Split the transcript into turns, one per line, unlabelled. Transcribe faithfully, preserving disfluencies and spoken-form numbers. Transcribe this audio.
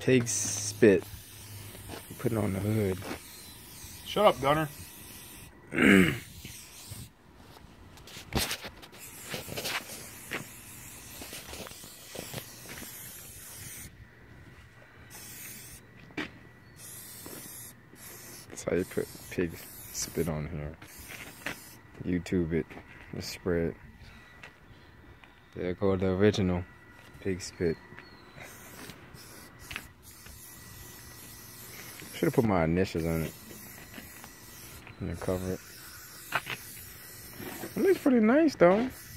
pig spit. Putting on the hood.
Shut up, Gunner.
That's how you put pig spit on here. YouTube it. The spread. There go the original pig spit. Should have put my initials on it. And then cover it. It looks pretty nice though.